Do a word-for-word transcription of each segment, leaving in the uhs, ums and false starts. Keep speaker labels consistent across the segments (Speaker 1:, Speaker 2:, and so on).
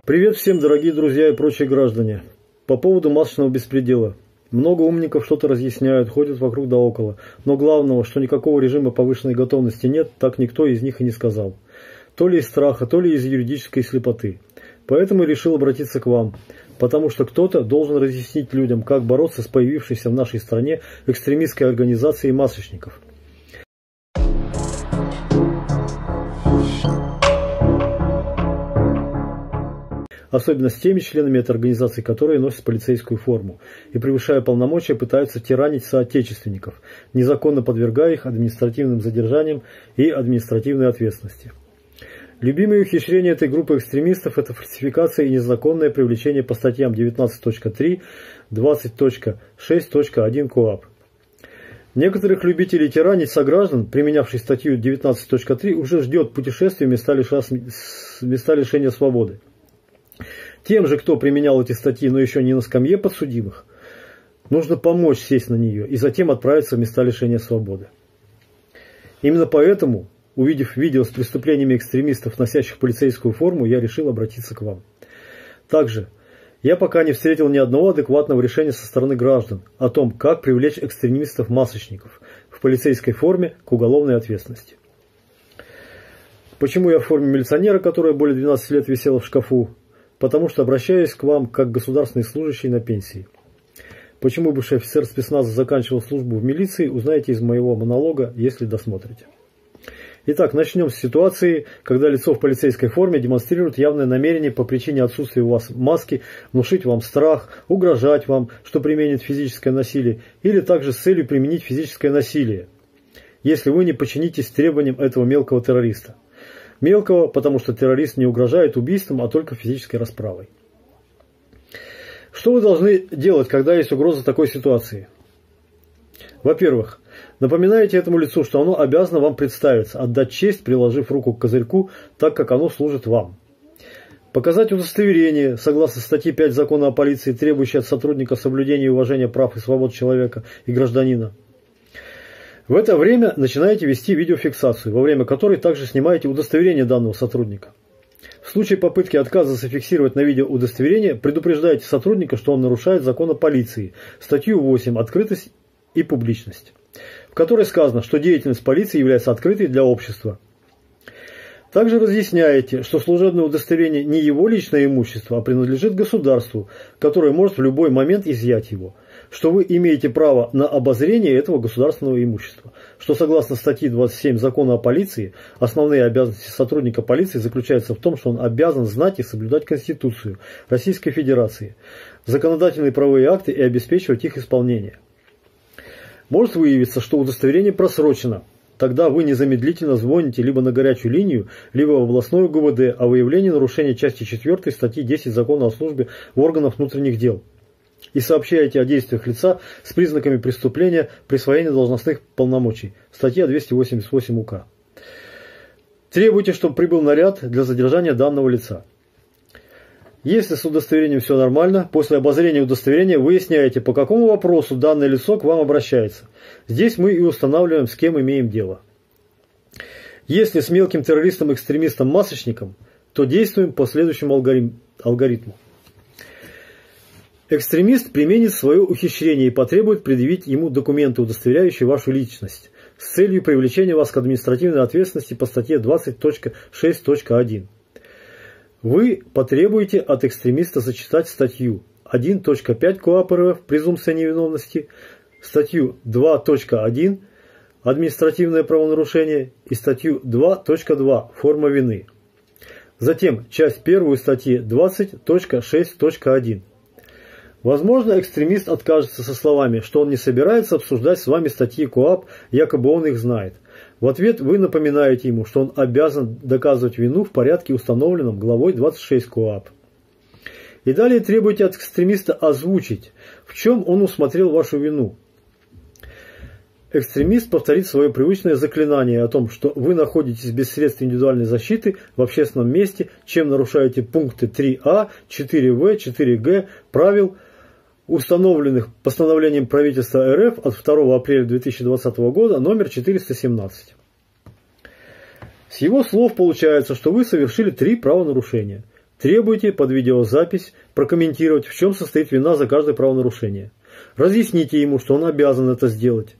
Speaker 1: Привет всем, дорогие друзья и прочие граждане. По поводу масочного беспредела. Много умников что-то разъясняют, ходят вокруг да около. Но главного, что никакого режима повышенной готовности нет, так никто из них и не сказал. То ли из страха, то ли из юридической слепоты. Поэтому и решил обратиться к вам. Потому что кто-то должен разъяснить людям, как бороться с появившейся в нашей стране экстремистской организацией масочников. Особенно с теми членами этой организации, которые носят полицейскую форму и, превышая полномочия, пытаются тиранить соотечественников, незаконно подвергая их административным задержаниям и административной ответственности. Любимые ухищрения этой группы экстремистов – это фальсификация и незаконное привлечение по статьям девятнадцать точка три, двадцать точка шесть точка один КоАП. Некоторых любителей тиранить сограждан, применявших статью девятнадцать точка три, уже ждет путешествие в места, лиша... места лишения свободы. Тем же, кто применял эти статьи, но еще не на скамье подсудимых, нужно помочь сесть на нее и затем отправиться в места лишения свободы. Именно поэтому, увидев видео с преступлениями экстремистов, носящих полицейскую форму, я решил обратиться к вам. Также, я пока не встретил ни одного адекватного решения со стороны граждан о том, как привлечь экстремистов-масочников в полицейской форме к уголовной ответственности. Почему я в форме милиционера, которая более двенадцати лет висела в шкафу? Потому что обращаюсь к вам как государственный служащий на пенсии. Почему бывший офицер спецназа заканчивал службу в милиции, узнаете из моего монолога, если досмотрите. Итак, начнем с ситуации, когда лицо в полицейской форме демонстрирует явное намерение по причине отсутствия у вас маски внушить вам страх, угрожать вам, что применит физическое насилие, или также с целью применить физическое насилие, если вы не подчинитесь требованиям этого мелкого террориста. Мелкого, потому что террорист не угрожает убийством, а только физической расправой. Что вы должны делать, когда есть угроза такой ситуации? Во-первых, напоминаете этому лицу, что оно обязано вам представиться, отдать честь, приложив руку к козырьку, так как оно служит вам. Показать удостоверение, согласно статье пять Закона о полиции, требующее от сотрудника соблюдения и уважения прав и свобод человека и гражданина. В это время начинаете вести видеофиксацию, во время которой также снимаете удостоверение данного сотрудника. В случае попытки отказа зафиксировать на видео удостоверение, предупреждаете сотрудника, что он нарушает закон о полиции, статью восемь «Открытость и публичность», в которой сказано, что деятельность полиции является открытой для общества. Также разъясняете, что служебное удостоверение не его личное имущество, а принадлежит государству, которое может в любой момент изъять его, что вы имеете право на обозрение этого государственного имущества, что согласно статье двадцать семь Закона о полиции, основные обязанности сотрудника полиции заключаются в том, что он обязан знать и соблюдать Конституцию Российской Федерации, законодательные правовые акты и обеспечивать их исполнение. Может выявиться, что удостоверение просрочено. Тогда вы незамедлительно звоните либо на горячую линию, либо в областную ГУВД о выявлении нарушения части четвёртой статьи десять Закона о службе в органах внутренних дел и сообщаете о действиях лица с признаками преступления присвоения должностных полномочий. Статья двести восемьдесят восемь УК. Требуйте, чтобы прибыл наряд для задержания данного лица. Если с удостоверением все нормально, после обозрения удостоверения выясняете, по какому вопросу данное лицо к вам обращается. Здесь мы и устанавливаем, с кем имеем дело. Если с мелким террористом-экстремистом-масочником, то действуем по следующему алгоритму. Экстремист применит свое ухищрение и потребует предъявить ему документы, удостоверяющие вашу личность, с целью привлечения вас к административной ответственности по статье двадцать точка шесть точка один. Вы потребуете от экстремиста зачитать статью один точка пять КоАП РФ «Презумпция невиновности», статью два точка один «Административное правонарушение» и статью два точка два «Форма вины». Затем часть первую статьи двадцать точка шесть точка один. Возможно, экстремист откажется со словами, что он не собирается обсуждать с вами статьи КоАП, якобы он их знает. В ответ вы напоминаете ему, что он обязан доказывать вину в порядке, установленном главой двадцать шесть КоАП. И далее требуете от экстремиста озвучить, в чем он усмотрел вашу вину. Экстремист повторит свое привычное заклинание о том, что вы находитесь без средств индивидуальной защиты в общественном месте, чем нарушаете пункты три А, четыре В, четыре Г правил, установленных постановлением правительства РФ от второго апреля две тысячи двадцатого года номер четыреста семнадцать. С его слов получается, что вы совершили три правонарушения. Требуйте под видеозапись прокомментировать, в чем состоит вина за каждое правонарушение. Разъясните ему, что он обязан это сделать.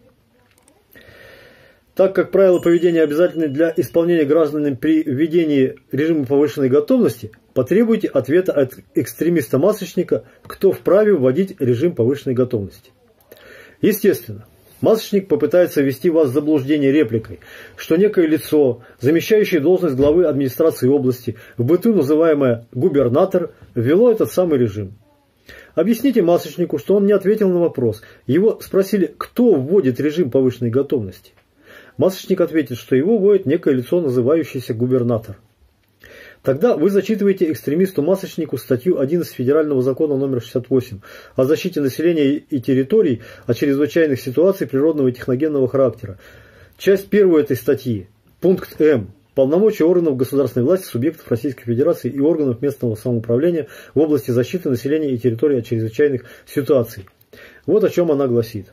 Speaker 1: Так как правила поведения обязательны для исполнения гражданами при введении режима повышенной готовности, потребуйте ответа от экстремиста-масочника, кто вправе вводить режим повышенной готовности. Естественно, масочник попытается ввести вас в заблуждение репликой, что некое лицо, замещающее должность главы администрации области, в быту называемое губернатор, ввело этот самый режим. Объясните масочнику, что он не ответил на вопрос. Его спросили, кто вводит режим повышенной готовности. Масочник ответит, что его вводит некое лицо, называющееся губернатор. Тогда вы зачитываете экстремисту-масочнику статью одиннадцать Федерального закона номер шестьдесят восемь о защите населения и территорий от чрезвычайных ситуаций природного и техногенного характера. Часть первую этой статьи, пункт М. Полномочия органов государственной власти, субъектов Российской Федерации и органов местного самоуправления в области защиты населения и территорий от чрезвычайных ситуаций. Вот о чем она гласит.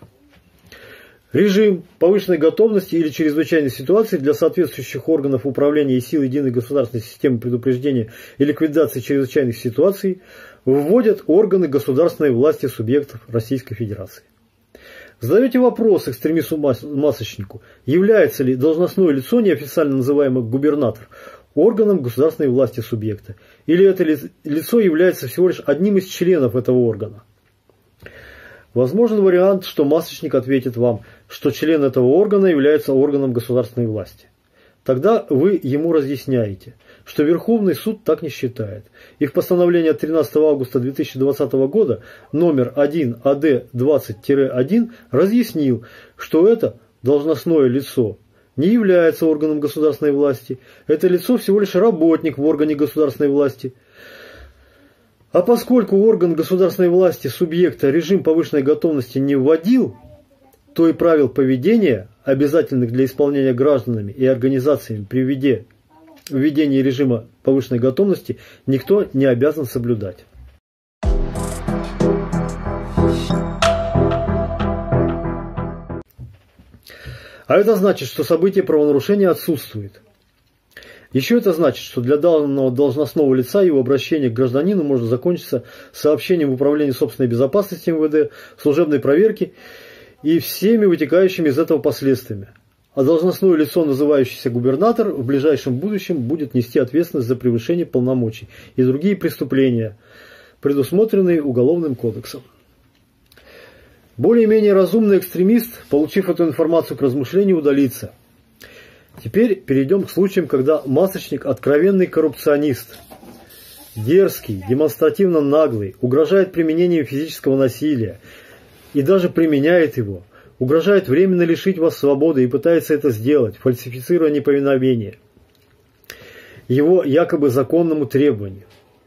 Speaker 1: Режим повышенной готовности или чрезвычайной ситуации для соответствующих органов управления и сил единой государственной системы предупреждения и ликвидации чрезвычайных ситуаций вводят органы государственной власти субъектов Российской Федерации. Задаете вопрос экстремисту-масочнику, является ли должностное лицо, неофициально называемое губернатор, органом государственной власти субъекта, или это лицо является всего лишь одним из членов этого органа. Возможен вариант, что масочник ответит вам, что член этого органа является органом государственной власти. Тогда вы ему разъясняете, что Верховный суд так не считает. И в постановлении от тринадцатого августа две тысячи двадцатого года номер один А Д двадцать один разъяснил, что это должностное лицо не является органом государственной власти. Это лицо всего лишь работник в органе государственной власти. А поскольку орган государственной власти субъекта режим повышенной готовности не вводил, то и правил поведения, обязательных для исполнения гражданами и организациями при введении режима повышенной готовности, никто не обязан соблюдать. А это значит, что событие правонарушения отсутствует. Еще это значит, что для данного должностного лица его обращение к гражданину может закончиться сообщением в Управление собственной безопасности Эм Вэ Дэ, служебной проверки и всеми вытекающими из этого последствиями. А должностное лицо, называющееся губернатор, в ближайшем будущем будет нести ответственность за превышение полномочий и другие преступления, предусмотренные Уголовным кодексом. Более-менее разумный экстремист, получив эту информацию к размышлению, удалится. Теперь перейдем к случаям, когда масочник откровенный коррупционист, дерзкий, демонстративно наглый, угрожает применением физического насилия и даже применяет его, угрожает временно лишить вас свободы и пытается это сделать, фальсифицируя неповиновение его якобы законному требованию.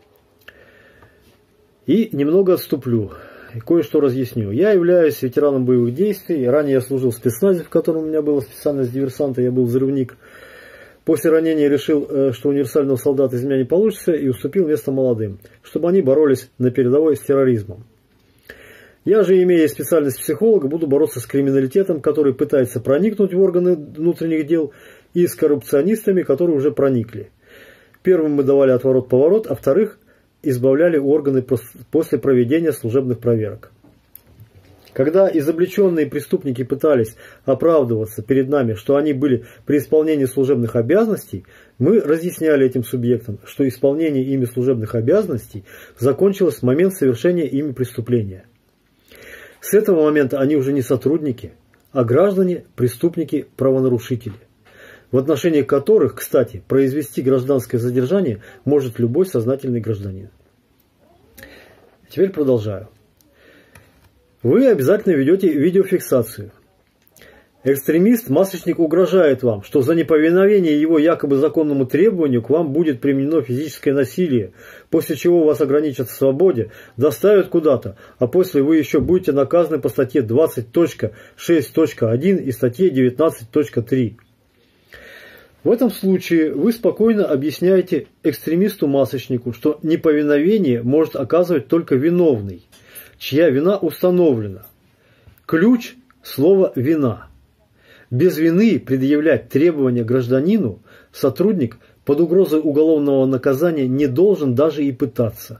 Speaker 1: И немного отступлю. И кое-что разъясню. Я являюсь ветераном боевых действий. Ранее я служил в спецназе, в котором у меня была специальность диверсанта. Я был взрывник. После ранения решил, что универсального солдата из меня не получится, и уступил место молодым, чтобы они боролись на передовой с терроризмом. Я же, имея специальность психолога, буду бороться с криминалитетом, который пытается проникнуть в органы внутренних дел, и с коррупционистами, которые уже проникли. Первым мы давали отворот-поворот, а вторых избавляли органы после проведения служебных проверок. Когда изобличенные преступники пытались оправдываться перед нами, что они были при исполнении служебных обязанностей, мы разъясняли этим субъектам, что исполнение ими служебных обязанностей закончилось в момент совершения ими преступления. С этого момента они уже не сотрудники, а граждане, преступники, правонарушители, в отношении которых, кстати, произвести гражданское задержание может любой сознательный гражданин. Теперь продолжаю. Вы обязательно ведете видеофиксацию. Экстремист, масочник угрожает вам, что за неповиновение его якобы законному требованию к вам будет применено физическое насилие, после чего вас ограничат в свободе, доставят куда-то, а после вы еще будете наказаны по статье двадцать точка шесть точка один и статье девятнадцать точка три. В этом случае вы спокойно объясняете экстремисту-масочнику, что неповиновение может оказывать только виновный, чья вина установлена. Ключ – слово «вина». Без вины предъявлять требования гражданину сотрудник под угрозой уголовного наказания не должен даже и пытаться.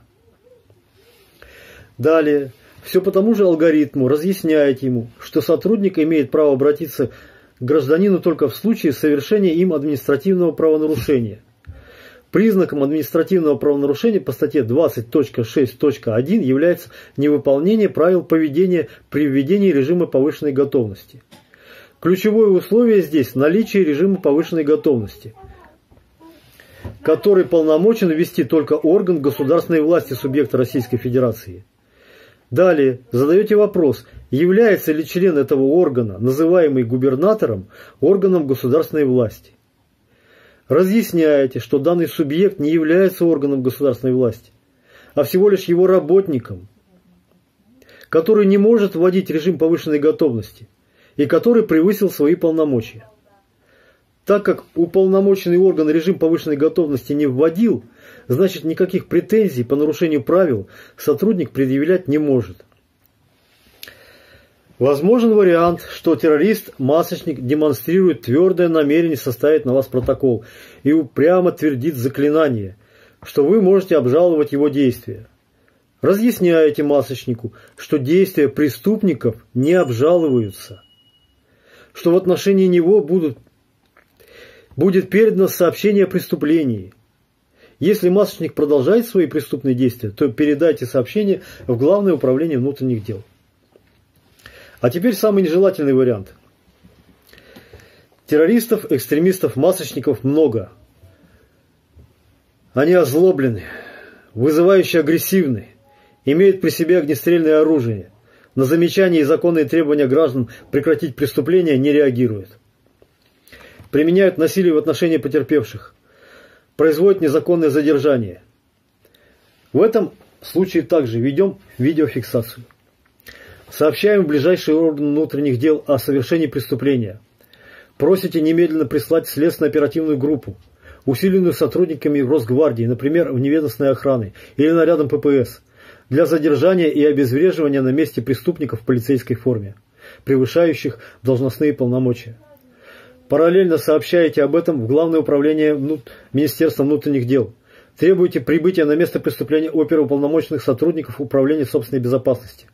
Speaker 1: Далее, все по тому же алгоритму разъясняете ему, что сотрудник имеет право обратиться к гражданину только в случае совершения им административного правонарушения. Признаком административного правонарушения по статье двадцать точка шесть точка один является невыполнение правил поведения при введении режима повышенной готовности. Ключевое условие здесь – наличие режима повышенной готовности, который полномочен ввести только орган государственной власти субъекта Российской Федерации. Далее задаете вопрос, является ли член этого органа, называемый губернатором, органом государственной власти. Разъясняете, что данный субъект не является органом государственной власти, а всего лишь его работником, который не может вводить режим повышенной готовности и который превысил свои полномочия. Так как уполномоченный орган режим повышенной готовности не вводил, значит никаких претензий по нарушению правил сотрудник предъявлять не может. Возможен вариант, что террорист-масочник демонстрирует твердое намерение составить на вас протокол и упрямо твердит заклинание, что вы можете обжаловать его действия. Разъясняете масочнику, что действия преступников не обжалуются, что в отношении него будут, будет передано сообщение о преступлении. Если масочник продолжает свои преступные действия, то передайте сообщение в Главное управление внутренних дел. А теперь самый нежелательный вариант. Террористов, экстремистов, масочников много. Они озлоблены, вызывающе агрессивны, имеют при себе огнестрельное оружие. На замечания и законные требования граждан прекратить преступления не реагируют. Применяют насилие в отношении потерпевших. Производят незаконное задержание. В этом случае также ведем видеофиксацию. Сообщаем в ближайший орган внутренних дел о совершении преступления. Просите немедленно прислать следственно-оперативную группу, усиленную сотрудниками Росгвардии, например, вневедомственной охраны или нарядом Пэ Пэ Эс, для задержания и обезвреживания на месте преступников в полицейской форме, превышающих должностные полномочия. Параллельно сообщаете об этом в Главное управление Министерства внутренних дел. Требуйте прибытия на место преступления оперуполномоченных сотрудников Управления собственной безопасности.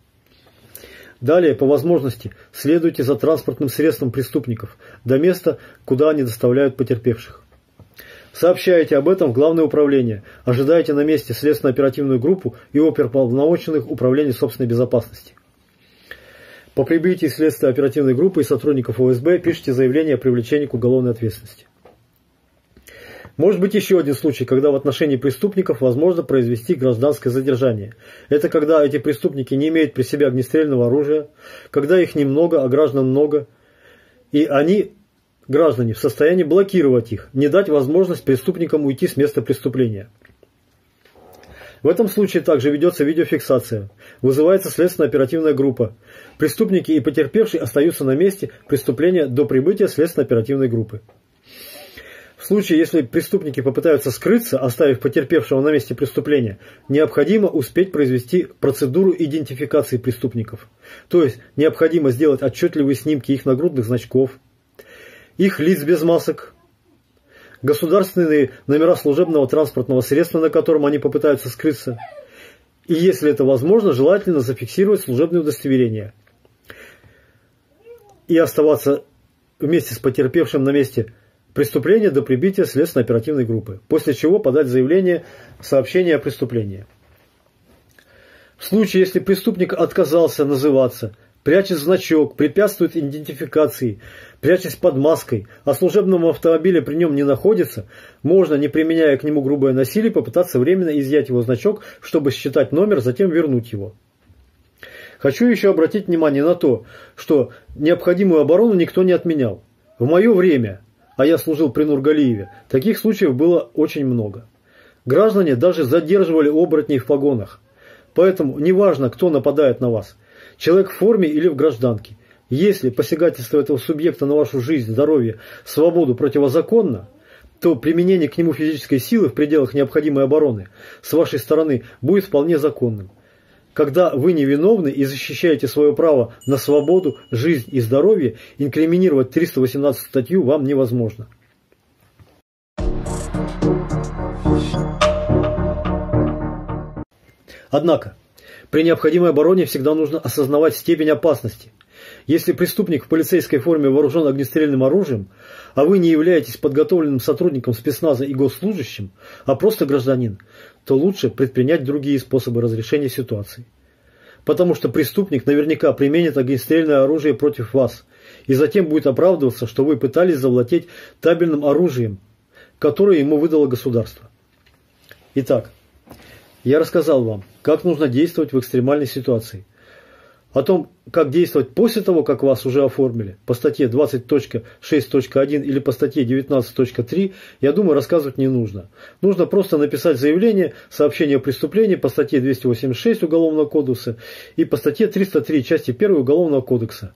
Speaker 1: Далее, по возможности, следуйте за транспортным средством преступников до места, куда они доставляют потерпевших. Сообщаете об этом в Главное управление, ожидаете на месте следственно-оперативную группу и оперуполномоченных Управления собственной безопасности. По прибытии следственно-оперативной группы и сотрудников О Эс Бэ пишите заявление о привлечении к уголовной ответственности. Может быть еще один случай, когда в отношении преступников возможно произвести гражданское задержание. Это когда эти преступники не имеют при себе огнестрельного оружия, когда их немного, а граждан много, и они, граждане, в состоянии блокировать их, не дать возможность преступникам уйти с места преступления. В этом случае также ведется видеофиксация, вызывается следственно-оперативная группа. Преступники и потерпевшие остаются на месте преступления до прибытия следственно-оперативной группы. В случае, если преступники попытаются скрыться, оставив потерпевшего на месте преступления, необходимо успеть произвести процедуру идентификации преступников. То есть, необходимо сделать отчетливые снимки их нагрудных значков, их лиц без масок, государственные номера служебного транспортного средства, на котором они попытаются скрыться. И если это возможно, желательно зафиксировать служебное удостоверение. И оставаться вместе с потерпевшим на месте преступления до прибытия следственно-оперативной группы, после чего подать заявление, сообщение о преступлении. В случае, если преступник отказался называться, прячет значок, препятствует идентификации, прячась под маской, а служебного автомобиля при нем не находится, можно, не применяя к нему грубое насилие, попытаться временно изъять его значок, чтобы считать номер, затем вернуть его. Хочу еще обратить внимание на то, что необходимую оборону никто не отменял. В мое время, а я служил при Нургалиеве, таких случаев было очень много. Граждане даже задерживали оборотней в погонах. Поэтому неважно, кто нападает на вас, человек в форме или в гражданке. Если посягательство этого субъекта на вашу жизнь, здоровье, свободу противозаконно, то применение к нему физической силы в пределах необходимой обороны с вашей стороны будет вполне законным. Когда вы невиновны и защищаете свое право на свободу, жизнь и здоровье, инкриминировать триста восемнадцатую статью вам невозможно. Однако, при необходимой обороне всегда нужно осознавать степень опасности. Если преступник в полицейской форме вооружен огнестрельным оружием, а вы не являетесь подготовленным сотрудником спецназа и госслужащим, а просто гражданин, то лучше предпринять другие способы разрешения ситуации. Потому что преступник наверняка применит огнестрельное оружие против вас и затем будет оправдываться, что вы пытались завладеть табельным оружием, которое ему выдало государство. Итак, я рассказал вам, как нужно действовать в экстремальной ситуации. О том, как действовать после того, как вас уже оформили, по статье двадцать точка шесть точка один или по статье девятнадцать точка три, я думаю, рассказывать не нужно. Нужно просто написать заявление, сообщение о преступлении по статье двести восемьдесят шесть Уголовного кодекса и по статье триста три части первой Уголовного кодекса.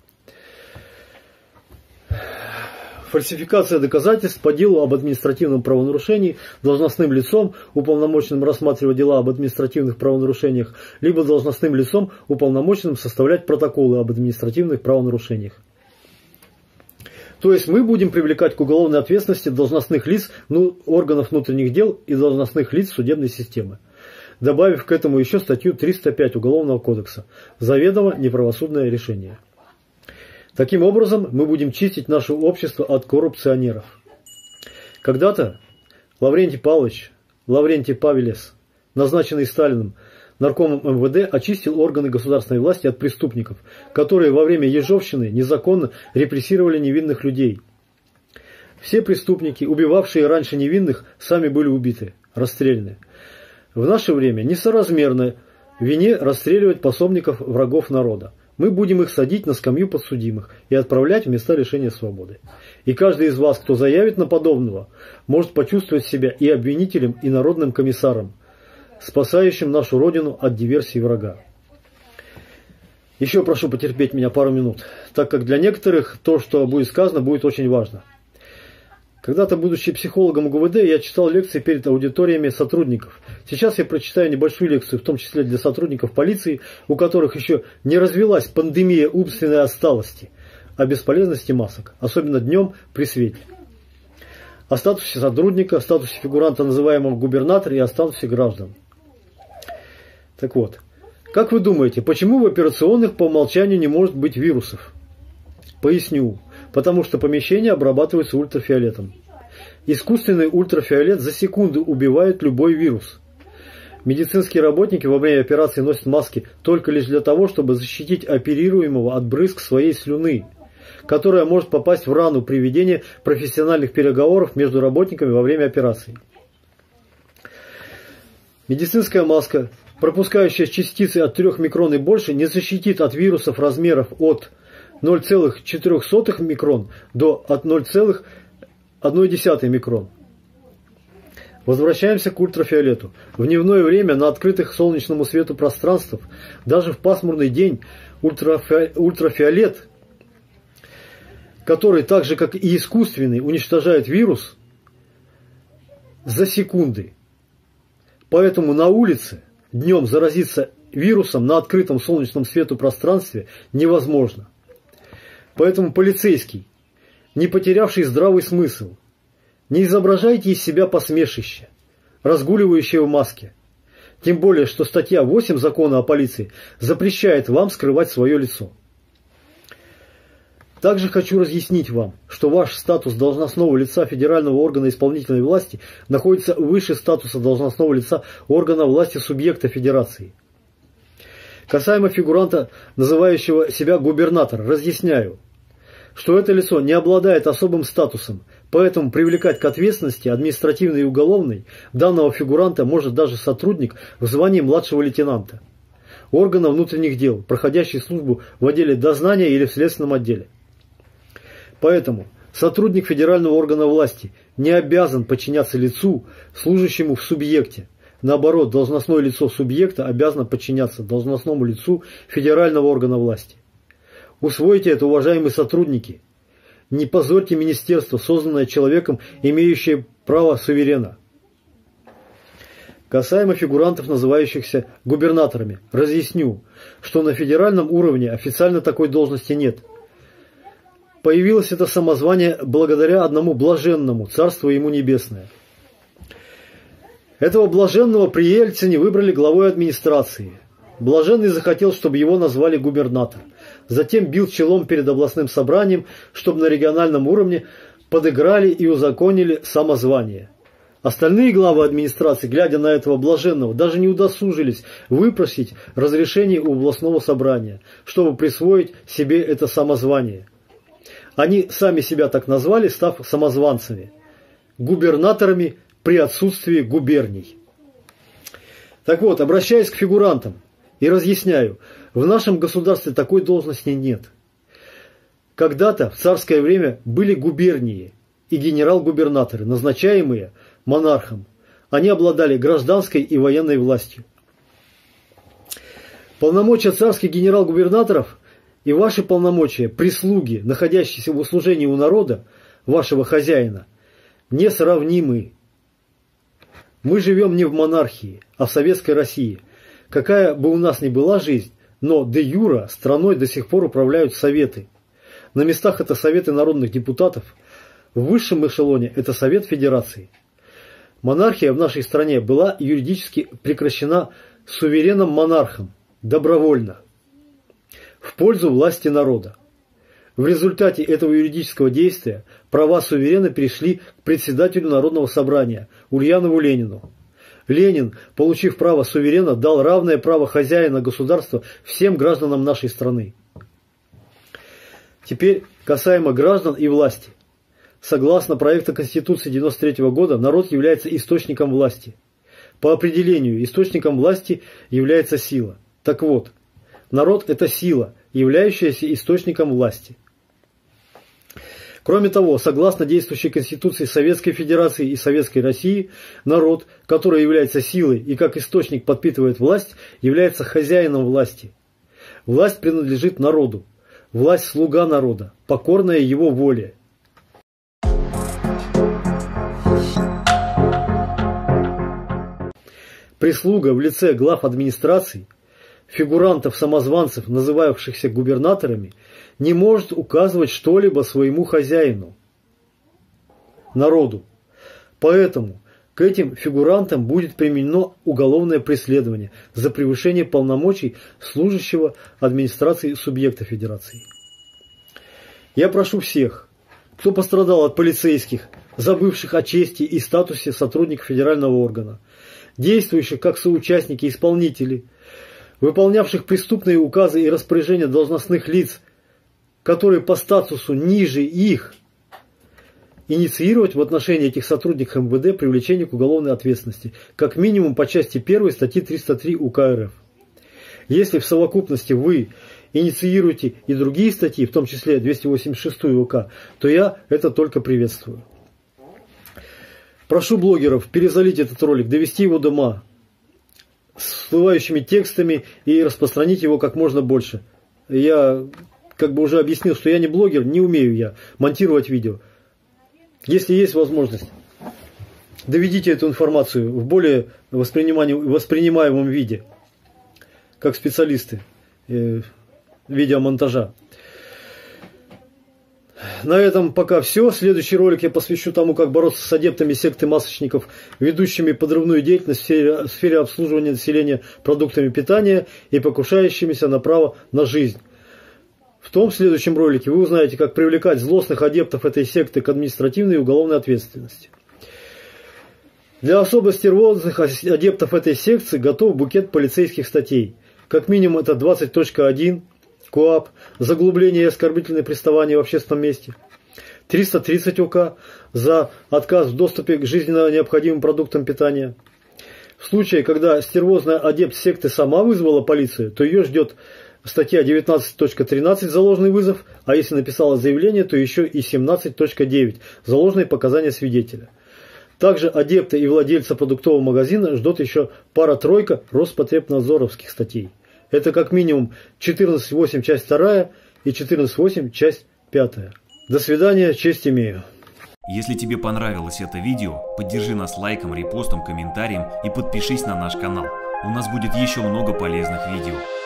Speaker 1: Фальсификация доказательств по делу об административном правонарушении должностным лицом, уполномоченным рассматривать дела об административных правонарушениях, либо должностным лицом, уполномоченным составлять протоколы об административных правонарушениях. То есть мы будем привлекать к уголовной ответственности должностных лиц ну, органов внутренних дел и должностных лиц судебной системы, добавив к этому еще статью триста пять Уголовного кодекса «Заведомо неправосудное решение». Таким образом, мы будем чистить наше общество от коррупционеров. Когда-то Лаврентий Павлович, Лаврентий Павелес, назначенный Сталиным наркомом эм вэ дэ, очистил органы государственной власти от преступников, которые во время ежовщины незаконно репрессировали невинных людей. Все преступники, убивавшие раньше невинных, сами были убиты, расстреляны. В наше время несоразмерно вине расстреливать пособников врагов народа. Мы будем их садить на скамью подсудимых и отправлять в места лишения свободы. И каждый из вас, кто заявит на подобного, может почувствовать себя и обвинителем, и народным комиссаром, спасающим нашу Родину от диверсии врага. Еще прошу потерпеть меня пару минут, так как для некоторых то, что будет сказано, будет очень важно. Когда-то, будучи психологом гэ вэ дэ, я читал лекции перед аудиториями сотрудников. Сейчас я прочитаю небольшую лекцию, в том числе для сотрудников полиции, у которых еще не развилась пандемия умственной отсталости, о бесполезности масок, особенно днем при свете. О статусе сотрудника, о статусе фигуранта, называемого губернатор, и о статусе граждан. Так вот, как вы думаете, почему в операционных по умолчанию не может быть вирусов? Поясню. Потому что помещение обрабатывается ультрафиолетом. Искусственный ультрафиолет за секунду убивает любой вирус. Медицинские работники во время операции носят маски только лишь для того, чтобы защитить оперируемого от брызг своей слюны, которая может попасть в рану при ведении профессиональных переговоров между работниками во время операции. Медицинская маска, пропускающая частицы от трёх микрон и больше, не защитит от вирусов размеров от ноль целых четыре сотых микрон до от ноль целых одна десятая микрон. Возвращаемся к ультрафиолету. В дневное время на открытых солнечному свету пространствах, даже в пасмурный день, ультрафи... ультрафиолет, который так же как и искусственный уничтожает вирус за секунды. Поэтому на улице днем заразиться вирусом на открытом солнечном свету пространстве невозможно. Поэтому полицейский, не потерявший здравый смысл, не изображайте из себя посмешище, разгуливающее в маске. Тем более, что статья восемь Закона о полиции запрещает вам скрывать свое лицо. Также хочу разъяснить вам, что ваш статус должностного лица федерального органа исполнительной власти находится выше статуса должностного лица органа власти субъекта федерации. Касаемо фигуранта, называющего себя губернатор, разъясняю, что это лицо не обладает особым статусом, поэтому привлекать к ответственности административной и уголовной данного фигуранта может даже сотрудник в звании младшего лейтенанта органа внутренних дел, проходящий службу в отделе дознания или в следственном отделе. Поэтому сотрудник федерального органа власти не обязан подчиняться лицу, служащему в субъекте. Наоборот, должностное лицо субъекта обязано подчиняться должностному лицу федерального органа власти. Усвойте это, уважаемые сотрудники. Не позорьте министерство, созданное человеком, имеющее право суверена. Касаемо фигурантов, называющихся губернаторами, разъясню, что на федеральном уровне официально такой должности нет. Появилось это самозвание благодаря одному блаженному, царство ему небесное. Этого блаженного при Ельцине выбрали главой администрации. Блаженный захотел, чтобы его назвали губернатор. Затем бил челом перед областным собранием, чтобы на региональном уровне подыграли и узаконили самозвание. Остальные главы администрации, глядя на этого блаженного, даже не удосужились выпросить разрешение у областного собрания, чтобы присвоить себе это самозвание. Они сами себя так назвали, став самозванцами, губернаторами при отсутствии губерний. Так вот, обращаясь к фигурантам и разъясняю, в нашем государстве такой должности нет. Когда-то в царское время были губернии и генерал-губернаторы, назначаемые монархом. Они обладали гражданской и военной властью. Полномочия царских генерал-губернаторов и ваши полномочия прислуги, находящиеся в услужении у народа, вашего хозяина, несравнимы. Мы живем не в монархии, а в советской России. Какая бы у нас ни была жизнь, но де юра страной до сих пор управляют советы. На местах это советы народных депутатов, в высшем эшелоне это Совет Федерации. Монархия в нашей стране была юридически прекращена суверенным монархом, добровольно, в пользу власти народа. В результате этого юридического действия права суверена перешли к председателю Народного собрания Ульянову Ленину. Ленин, получив право суверена, дал равное право хозяина государства всем гражданам нашей страны. Теперь касаемо граждан и власти. Согласно проекту Конституции девяносто третьего года, народ является источником власти. По определению, источником власти является сила. Так вот, народ – это сила, являющаяся источником власти. Кроме того, согласно действующей Конституции Советской Федерации и Советской России, народ, который является силой и как источник подпитывает власть, является хозяином власти. Власть принадлежит народу. Власть – слуга народа, покорная его воле. Прислуга в лице глав администраций, фигурантов-самозванцев, называвшихся губернаторами, не может указывать что-либо своему хозяину, народу. Поэтому к этим фигурантам будет применено уголовное преследование за превышение полномочий служащего администрации субъекта Федерации. Я прошу всех, кто пострадал от полицейских, забывших о чести и статусе сотрудников федерального органа, действующих как соучастники и исполнители, выполнявших преступные указы и распоряжения должностных лиц, которые по статусу ниже их, инициировать в отношении этих сотрудников эм вэ дэ привлечение к уголовной ответственности, как минимум по части первой статьи триста три УК эр эф. Если в совокупности вы инициируете и другие статьи, в том числе двести восемьдесят шестую УК, то я это только приветствую. Прошу блогеров перезалить этот ролик, довести его до ума с всплывающими текстами и распространить его как можно больше. Я как бы уже объяснил, что я не блогер, не умею я монтировать видео. Если есть возможность, доведите эту информацию в более воспринимаемом виде, как специалисты э, видеомонтажа. На этом пока все. Следующий ролик я посвящу тому, как бороться с адептами секты масочников, ведущими подрывную деятельность в сфере, в сфере обслуживания населения продуктами питания и покушающимися на право на жизнь. В том следующем ролике вы узнаете, как привлекать злостных адептов этой секты к административной и уголовной ответственности. Для особо стервозных адептов этой секции готов букет полицейских статей. Как минимум это двадцать точка один КоАП, заглубление и оскорбительное приставание в общественном месте. триста тридцать УК за отказ в доступе к жизненно необходимым продуктам питания. В случае, когда стервозная адепт секты сама вызвала полицию, то ее ждет статья девятнадцать точка тринадцать за ложный вызов, а если написала заявление, то еще и семнадцать точка девять за ложные показания свидетеля. Также адепты и владельца продуктового магазина ждут еще пара-тройка Роспотребнадзоровских статей. Это как минимум четырнадцать восемь часть вторая и четырнадцать восемь часть пятая. До свидания, честь имею.
Speaker 2: Если тебе понравилось это видео, поддержи нас лайком, репостом, комментарием и подпишись на наш канал. У нас будет еще много полезных видео.